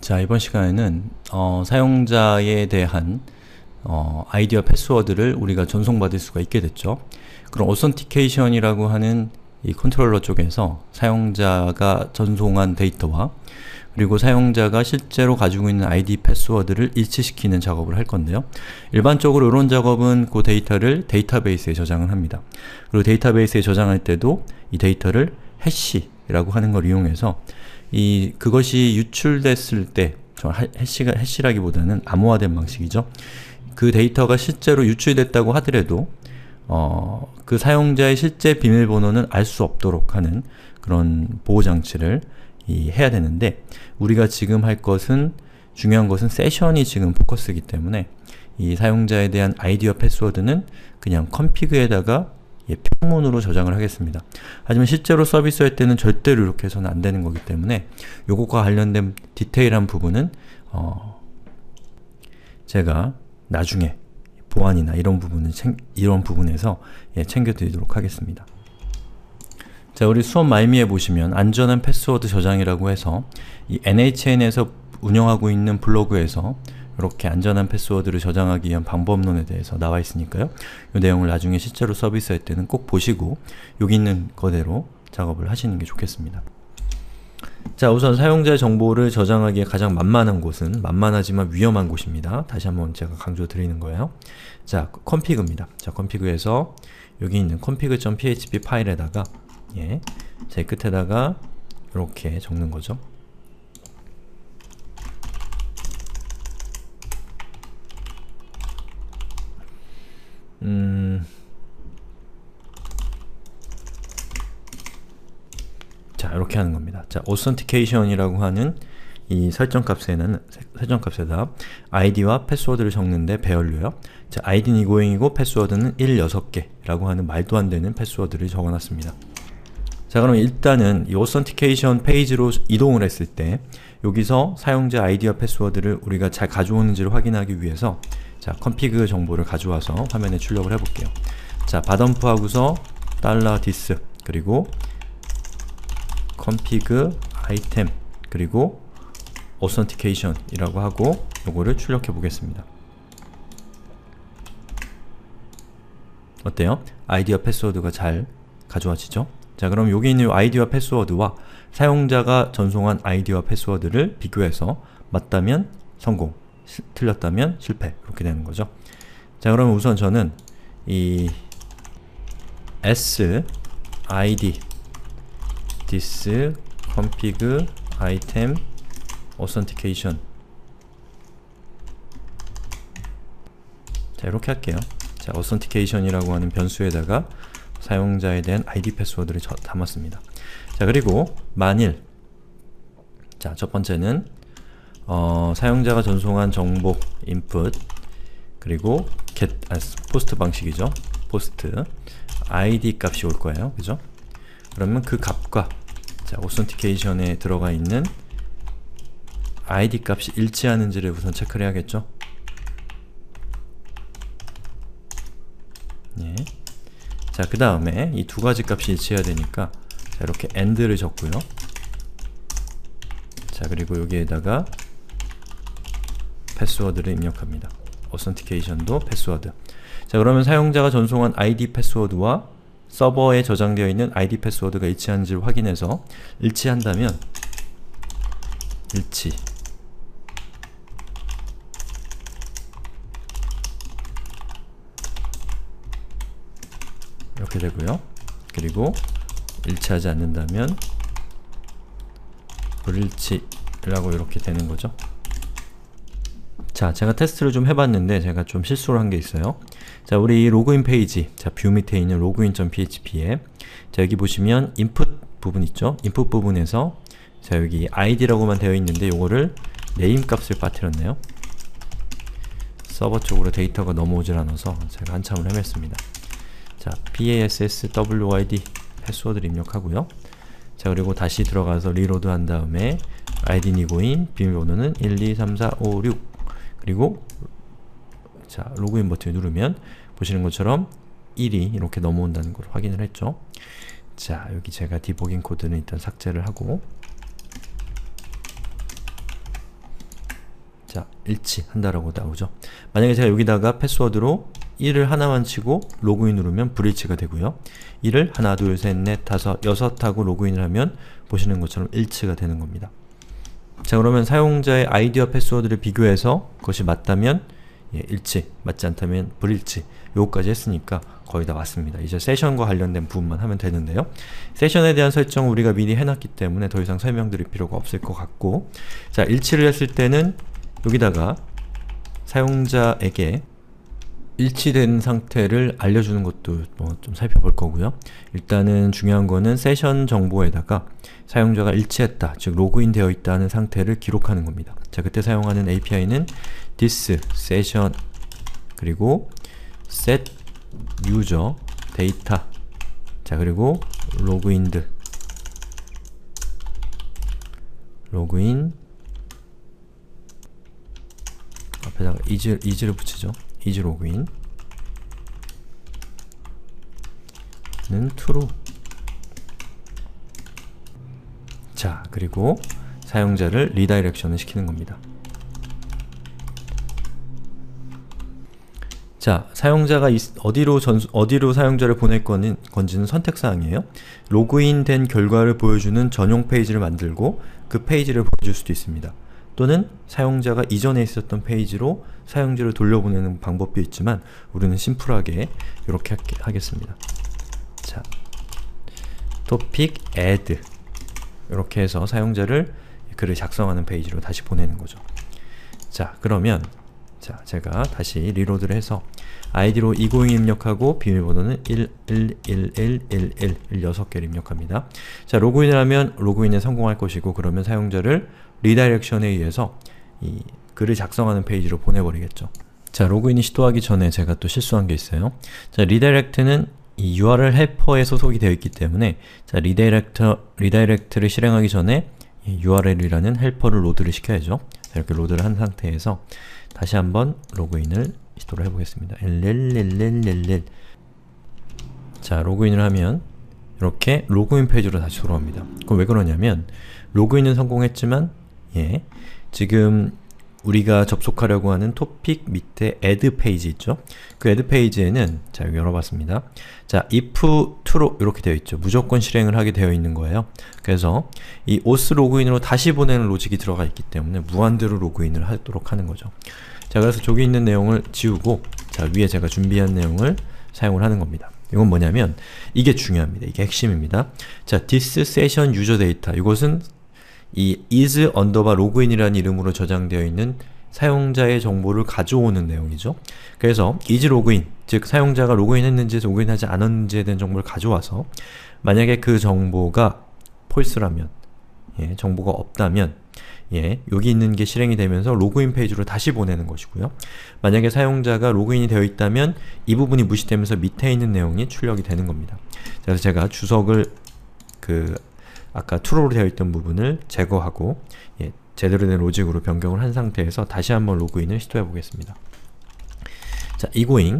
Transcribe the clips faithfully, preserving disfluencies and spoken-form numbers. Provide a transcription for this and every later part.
자, 이번 시간에는 어, 사용자에 대한 어, 아이디와 패스워드를 우리가 전송받을 수가 있게 됐죠. 그럼 오선티케이션이라고 하는 이 컨트롤러 쪽에서 사용자가 전송한 데이터와 그리고 사용자가 실제로 가지고 있는 아이디 패스워드를 일치시키는 작업을 할 건데요. 일반적으로 이런 작업은 그 데이터를 데이터베이스에 저장을 합니다. 그리고 데이터베이스에 저장할 때도 이 데이터를 해시라고 하는 걸 이용해서 이 그것이 유출됐을 때, 해시가, 해시라기보다는 암호화된 방식이죠. 그 데이터가 실제로 유출됐다고 하더라도 어, 그 사용자의 실제 비밀번호는 알 수 없도록 하는 그런 보호장치를 이, 해야 되는데, 우리가 지금 할 것은, 중요한 것은 세션이 지금 포커스이기 때문에 이 사용자에 대한 아이디와 패스워드는 그냥 컴피그에다가 예, 평문으로 저장을 하겠습니다. 하지만 실제로 서비스할 때는 절대로 이렇게 해서는 안 되는 거기 때문에 요것과 관련된 디테일한 부분은 어, 제가 나중에 보안이나 이런 부분을 챙, 이런 부분에서 예, 챙겨드리도록 하겠습니다. 자, 우리 수업 말미에 보시면 안전한 패스워드 저장이라고 해서 이 엔에이치엔에서 운영하고 있는 블로그에서 이렇게 안전한 패스워드를 저장하기 위한 방법론에 대해서 나와 있으니까요. 이 내용을 나중에 실제로 서비스할 때는 꼭 보시고 여기 있는 거대로 작업을 하시는 게 좋겠습니다. 자, 우선 사용자 정보를 저장하기에 가장 만만한 곳은 만만하지만 위험한 곳입니다. 다시 한번 제가 강조드리는 거예요. 자, 컴피그입니다. 자, 컴피그에서 여기 있는 config.php 파일에다가 예, 제 끝에다가 이렇게 적는 거죠. 음... 자, 이렇게 하는 겁니다. 자, authentication이라고 하는 이 설정값에는, 설정값에다 아이디와 패스워드를 적는데 배열료요. 자, 아이디는 이고잉이고 패스워드는 일, 여섯 개라고 하는 말도 안 되는 패스워드를 적어놨습니다. 자, 그럼 일단은 이 authentication 페이지로 이동을 했을 때 여기서 사용자 아이디와 패스워드를 우리가 잘 가져오는지를 확인하기 위해서 자, config 정보를 가져와서 화면에 출력을 해볼게요. 자, 바덤프 하고서 달러 디스 그리고 config item 그리고 authentication 이라고 하고 요거를 출력해 보겠습니다. 어때요? 아이디와 패스워드가 잘 가져와지죠? 자, 그럼 여기 있는 아이디와 패스워드와 사용자가 전송한 아이디와 패스워드를 비교해서 맞다면 성공, 시, 틀렸다면 실패 이렇게 되는 거죠. 자, 그러면 우선 저는 이 s id this config item authentication 자, 이렇게 할게요. 자, authentication이라고 하는 변수에다가 사용자에 대한 아이디 패스워드를 저, 담았습니다. 자, 그리고 만일 자, 첫 번째는 어, 사용자가 전송한 정보 input 그리고 get, 아, post 방식이죠. post 아이디 값이 올 거예요. 그죠? 그러면 그 값과 자, authentication에 들어가 있는 아이디 값이 일치하는지를 우선 체크를 해야겠죠? 예. 자, 그 다음에 이 두 가지 값이 일치해야 되니까 자, 이렇게 and를 적고요. 자, 그리고 여기에다가 패스워드를 입력합니다. authentication도 패스워드. 자, 그러면 사용자가 전송한 아이디 패스워드와 서버에 저장되어 있는 아이디 패스워드가 일치하는지를 확인해서 일치한다면 일치 이렇게 되고요. 그리고 일치하지 않는다면 불일치라고 이렇게 되는 거죠. 자, 제가 테스트를 좀 해봤는데 제가 좀 실수를 한 게 있어요. 자, 우리 이 로그인 페이지, 자, 뷰 밑에 있는 로그인.php에 자, 여기 보시면 input 부분 있죠? input 부분에서 자, 여기 아이디라고만 되어 있는데 요거를 네임 값을 빠뜨렸네요. 서버 쪽으로 데이터가 넘어오질 않아서 제가 한참을 헤맸습니다. 자, password 패스워드를 입력하고요. 자, 그리고 다시 들어가서 리로드 한 다음에 아이디는 이고잉, 비밀번호는 일, 이, 삼, 사, 오, 육 그리고 자, 로그인 버튼을 누르면 보시는 것처럼 일이 이렇게 넘어온다는 걸 확인을 했죠. 자, 여기 제가 디버깅 코드는 일단 삭제를 하고 자, 일치한다라고 나오죠. 만약에 제가 여기다가 패스워드로 일을 하나만 치고 로그인 누르면 불일치가 되고요. 일을 하나, 둘, 셋, 넷, 다섯, 여섯 하고 로그인을 하면 보시는 것처럼 일치가 되는 겁니다. 자, 그러면 사용자의 아이디와 패스워드를 비교해서 그것이 맞다면 예, 일치, 맞지 않다면 불일치, 요거까지 했으니까 거의 다 맞습니다. 이제 세션과 관련된 부분만 하면 되는데요. 세션에 대한 설정을 우리가 미리 해놨기 때문에 더 이상 설명드릴 필요가 없을 것 같고, 자, 일치를 했을 때는 여기다가 사용자에게 일치된 상태를 알려주는 것도 뭐 좀 살펴볼 거고요. 일단은 중요한 거는 세션 정보에다가 사용자가 일치했다, 즉 로그인 되어 있다는 상태를 기록하는 겁니다. 자, 그때 사용하는 에이피아이는 this session 그리고 set user data, 자, 그리고 logined login 앞에다가 is, is를 붙이죠. is login 는 true. 자, 그리고 사용자를 리다이렉션을 시키는 겁니다. 자, 사용자가 이, 어디로 전수, 어디로 사용자를 보낼 거는, 건지는 선택사항이에요. 로그인 된 결과를 보여주는 전용 페이지를 만들고 그 페이지를 보여줄 수도 있습니다. 또는 사용자가 이전에 있었던 페이지로 사용자를 돌려보내는 방법도 있지만 우리는 심플하게 이렇게 하겠습니다. 자, topic add 이렇게 해서 사용자를 글을 작성하는 페이지로 다시 보내는 거죠. 자, 그러면 자, 제가 다시 리로드를 해서 아이디로 이공이 입력하고 비밀번호는 일 일 일 일 일 일 일 여섯 개를 입력합니다. 자, 로그인을 하면 로그인에 성공할 것이고, 그러면 사용자를 리다이렉션에 의해서 이 글을 작성하는 페이지로 보내버리겠죠. 자, 로그인이 시도하기 전에 제가 또 실수한 게 있어요. 자, 리다이렉트는 이 유알엘 헬퍼에 소속이 되어 있기 때문에 자, 리다이렉터, 리다이렉트를 실행하기 전에 이 유알엘이라는 헬퍼를 로드를 시켜야죠. 자, 이렇게 로드를 한 상태에서 다시 한번 로그인을 시도를 해보겠습니다. 일일일일일일. 자, 로그인을 하면 이렇게 로그인 페이지로 다시 돌아옵니다. 그럼 왜 그러냐면 로그인은 성공했지만 예, 지금 우리가 접속하려고 하는 토픽 밑에 add 페이지 있죠? 그 add 페이지에는 자, 여기 열어봤습니다. 자, if true 이렇게 되어 있죠. 무조건 실행을 하게 되어 있는 거예요. 그래서 이 오스 로그인으로 다시 보내는 로직이 들어가 있기 때문에 무한대로 로그인을 하도록 하는 거죠. 자, 그래서 저기 있는 내용을 지우고 자, 위에 제가 준비한 내용을 사용을 하는 겁니다. 이건 뭐냐면 이게 중요합니다. 이게 핵심입니다. 자, this session user data, 이것은 이 is underbar login이라는 이름으로 저장되어 있는 사용자의 정보를 가져오는 내용이죠. 그래서 is login, 즉 사용자가 로그인 했는지 로그인하지 않았는지에 대한 정보를 가져와서 만약에 그 정보가 false라면, 예, 정보가 없다면 예, 여기 있는 게 실행이 되면서 로그인 페이지로 다시 보내는 것이고요. 만약에 사용자가 로그인이 되어 있다면 이 부분이 무시되면서 밑에 있는 내용이 출력이 되는 겁니다. 그래서 제가 주석을 그 아까 true로 되어 있던 부분을 제거하고 예, 제대로 된 로직으로 변경을 한 상태에서 다시 한번 로그인을 시도해 보겠습니다. 자, 이고잉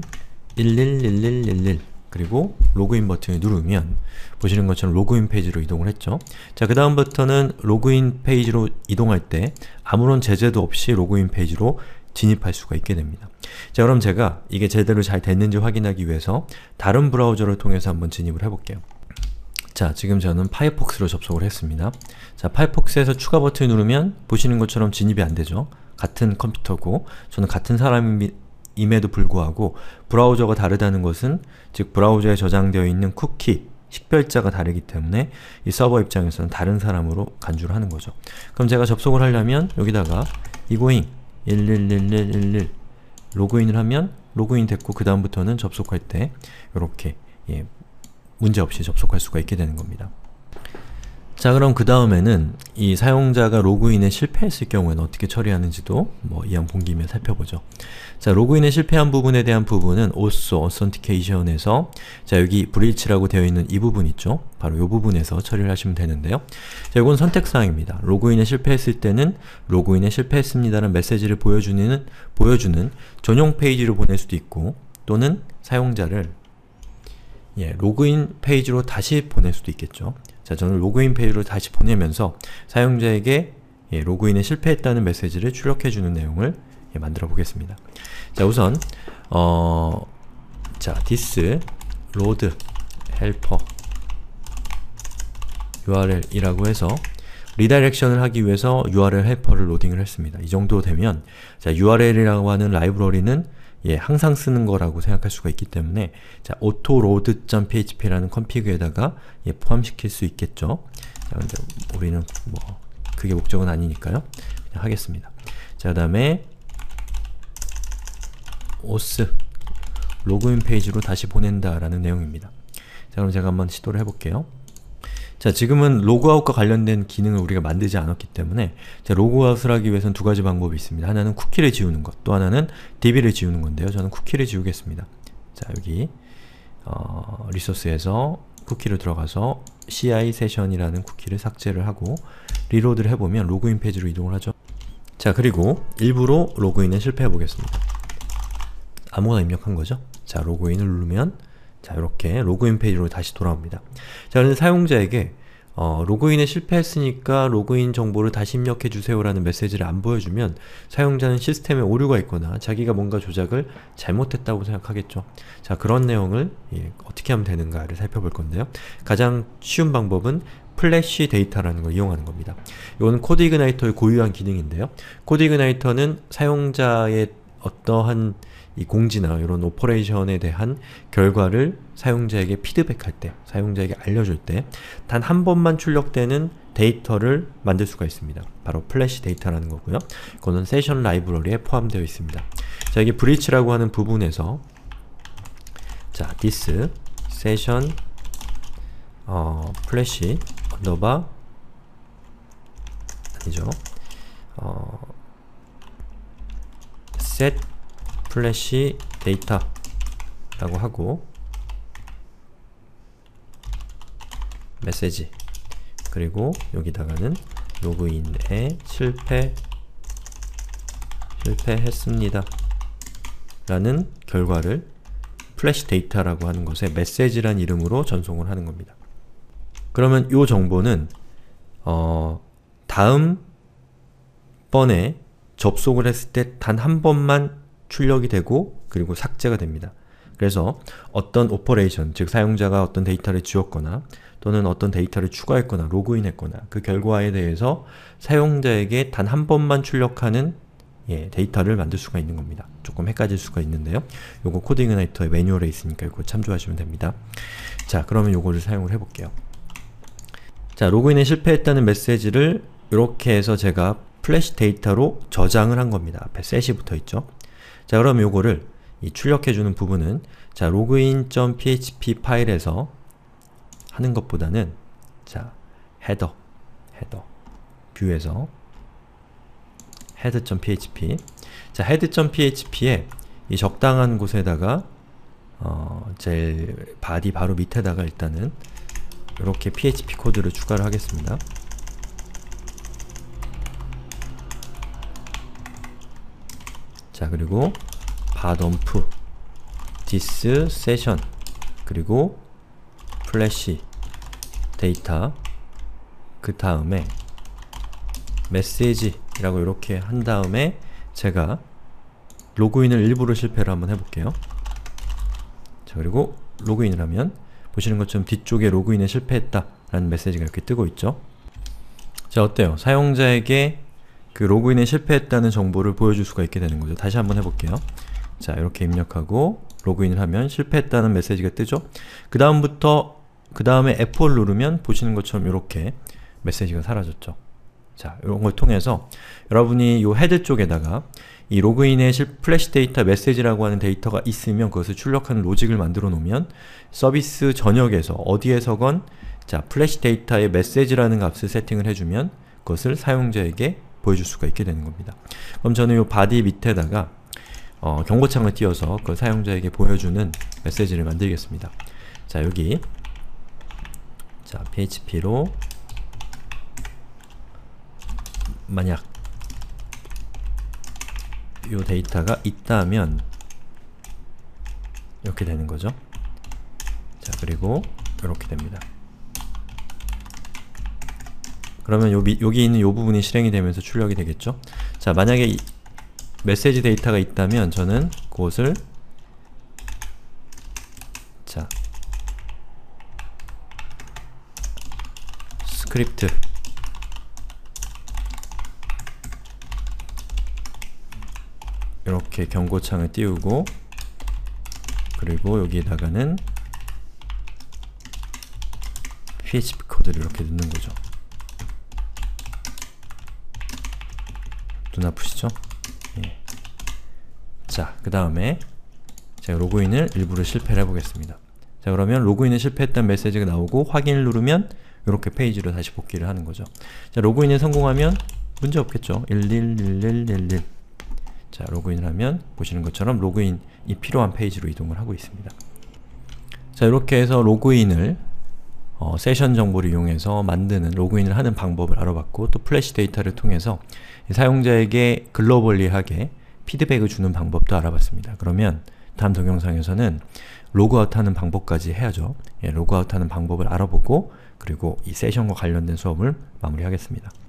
일일일일일일 그리고 로그인 버튼을 누르면 보시는 것처럼 로그인 페이지로 이동을 했죠. 자, 그 다음부터는 로그인 페이지로 이동할 때 아무런 제재도 없이 로그인 페이지로 진입할 수가 있게 됩니다. 자, 그럼 제가 이게 제대로 잘 됐는지 확인하기 위해서 다른 브라우저를 통해서 한번 진입을 해볼게요. 자, 지금 저는 파이어폭스로 접속을 했습니다. 자, 파이어폭스에서 추가 버튼을 누르면 보시는 것처럼 진입이 안 되죠. 같은 컴퓨터고 저는 같은 사람임에도 불구하고 브라우저가 다르다는 것은 즉 브라우저에 저장되어 있는 쿠키, 식별자가 다르기 때문에 이 서버 입장에서는 다른 사람으로 간주를 하는 거죠. 그럼 제가 접속을 하려면 여기다가 이고잉 일일일일일일 로그인을 하면 로그인 됐고 그 다음부터는 접속할 때 이렇게 예, 문제없이 접속할 수가 있게 되는 겁니다. 자, 그럼 그 다음에는 이 사용자가 로그인에 실패했을 경우에는 어떻게 처리하는지도 뭐 이왕 본 김에 살펴보죠. 자, 로그인에 실패한 부분에 대한 부분은 오스 Authentication에서 자, 여기 불일치라고 되어 있는 이 부분 있죠? 바로 이 부분에서 처리를 하시면 되는데요. 자, 이건 선택사항입니다. 로그인에 실패했을 때는 로그인에 실패했습니다라는 메시지를 보여주는, 보여주는 전용 페이지로 보낼 수도 있고 또는 사용자를 예, 로그인 페이지로 다시 보낼 수도 있겠죠. 자, 저는 로그인 페이지로 다시 보내면서 사용자에게 예, 로그인에 실패했다는 메시지를 출력해주는 내용을 예, 만들어 보겠습니다. 자, 우선 어, 자, this load helper 유알엘이라고 해서 리다이렉션을 하기 위해서 유알엘 헬퍼를 로딩을 했습니다. 이 정도 되면 자, 유알엘이라고 하는 라이브러리는 예, 항상 쓰는 거라고 생각할 수가 있기 때문에 자, autoload.php라는 컴피그에다가 예, 포함시킬 수 있겠죠. 자, 근데 우리는 뭐 그게 목적은 아니니까요. 그냥 하겠습니다. 자, 그 다음에 auth 로그인 페이지로 다시 보낸다 라는 내용입니다. 자, 그럼 제가 한번 시도를 해볼게요. 자, 지금은 로그아웃과 관련된 기능을 우리가 만들지 않았기 때문에 자, 로그아웃을 하기 위해서는 두 가지 방법이 있습니다. 하나는 쿠키를 지우는 것, 또 하나는 디비를 지우는 건데요. 저는 쿠키를 지우겠습니다. 자, 여기 어, 리소스에서 쿠키를 들어가서 ci 세션이라는 쿠키를 삭제를 하고 리로드를 해보면 로그인 페이지로 이동을 하죠. 자, 그리고 일부러 로그인에 실패해 보겠습니다. 아무거나 입력한 거죠. 자, 로그인을 누르면 자, 이렇게 로그인 페이지로 다시 돌아옵니다. 자, 그런데 사용자에게 어, 로그인에 실패했으니까 로그인 정보를 다시 입력해 주세요 라는 메시지를 안 보여주면 사용자는 시스템에 오류가 있거나 자기가 뭔가 조작을 잘못했다고 생각하겠죠. 자, 그런 내용을 예, 어떻게 하면 되는가를 살펴볼 건데요. 가장 쉬운 방법은 플래시 데이터라는 걸 이용하는 겁니다. 이거는 코드이그나이터의 고유한 기능인데요. 코드이그나이터는 사용자의 어떠한 이 공지나 이런 오퍼레이션에 대한 결과를 사용자에게 피드백할 때, 사용자에게 알려줄 때 단 한 번만 출력되는 데이터를 만들 수가 있습니다. 바로 플래시 데이터라는 거고요. 이거는 세션 라이브러리에 포함되어 있습니다. 자, 이게 브리치라고 하는 부분에서 자, this session 어, 플래시 언더바 아니죠. 어, set 플래시 데이터 라고 하고 메시지 그리고 여기다가는 로그인에 실패 실패했습니다 라는 결과를 플래시 데이터라고 하는 것에 메시지란 이름으로 전송을 하는 겁니다. 그러면 이 정보는 어, 다음 번에 접속을 했을 때 단 한 번만 출력이 되고 그리고 삭제가 됩니다. 그래서 어떤 오퍼레이션, 즉 사용자가 어떤 데이터를 지웠거나 또는 어떤 데이터를 추가했거나 로그인했거나 그 결과에 대해서 사용자에게 단 한 번만 출력하는 예, 데이터를 만들 수가 있는 겁니다. 조금 헷갈릴 수가 있는데요. 요거 코드이그나이터의 매뉴얼에 있으니까 이거 참조하시면 됩니다. 자, 그러면 요거를 사용을 해볼게요. 자, 로그인에 실패했다는 메시지를 이렇게 해서 제가 플래시 데이터로 저장을 한 겁니다. 앞에 셋이 붙어 있죠. 자, 그럼 요거를 이 출력해주는 부분은 자, login.php 파일에서 하는 것보다는 자, 헤더, 헤더, 뷰에서 head.php 자, head.php에 이 적당한 곳에다가 어, 제일 바디 바로 밑에다가 일단은 이렇게 피에이치피 코드를 추가를 하겠습니다. 자, 그리고 바덤프 this session 그리고 플래시 데이터 그 다음에 메시지라고 이렇게 한 다음에 제가 로그인을 일부러 실패를 한번 해볼게요. 자, 그리고 로그인을 하면 보시는 것처럼 뒤쪽에 로그인에 실패했다 라는 메시지가 이렇게 뜨고 있죠. 자, 어때요? 사용자에게 그 로그인에 실패했다는 정보를 보여줄 수가 있게 되는 거죠. 다시 한번 해볼게요. 자, 이렇게 입력하고 로그인을 하면 실패했다는 메시지가 뜨죠. 그 다음부터 그 다음에 에프 포를 누르면 보시는 것처럼 이렇게 메시지가 사라졌죠. 자, 이런 걸 통해서 여러분이 이 헤드 쪽에다가 이 로그인의 실 플래시 데이터 메시지라고 하는 데이터가 있으면 그것을 출력하는 로직을 만들어 놓으면 서비스 전역에서 어디에서건 자, 플래시 데이터의 메시지라는 값을 세팅을 해주면 그것을 사용자에게 보여줄 수가 있게 되는 겁니다. 그럼 저는 이 바디 밑에다가 어, 경고창을 띄워서 그 사용자에게 보여주는 메시지를 만들겠습니다. 자, 여기 자, 피에이치피로 만약 이 데이터가 있다면 이렇게 되는 거죠. 자, 그리고 이렇게 됩니다. 그러면 요 미, 여기 있는 요 부분이 실행이 되면서 출력이 되겠죠? 자, 만약에 이 메시지 데이터가 있다면 저는 그것을 자 스크립트 이렇게 경고창을 띄우고 그리고 여기에다가는 피에이치피 코드를 이렇게 넣는 거죠. 눈 아프시죠? 예. 자, 그 다음에 제가 로그인을 일부러 실패를 해보겠습니다. 자, 그러면 로그인을 실패했다는 메시지가 나오고 확인을 누르면 이렇게 페이지로 다시 복귀를 하는 거죠. 자, 로그인에 성공하면 문제 없겠죠? 일일일일일일. 자, 로그인을 하면 보시는 것처럼 로그인이 필요한 페이지로 이동을 하고 있습니다. 자, 이렇게 해서 로그인을 어, 세션 정보를 이용해서 만드는, 로그인을 하는 방법을 알아봤고, 또 플래시 데이터를 통해서 사용자에게 글로벌리하게 피드백을 주는 방법도 알아봤습니다. 그러면 다음 동영상에서는 로그아웃 하는 방법까지 해야죠. 예, 로그아웃 하는 방법을 알아보고 그리고 이 세션과 관련된 수업을 마무리하겠습니다.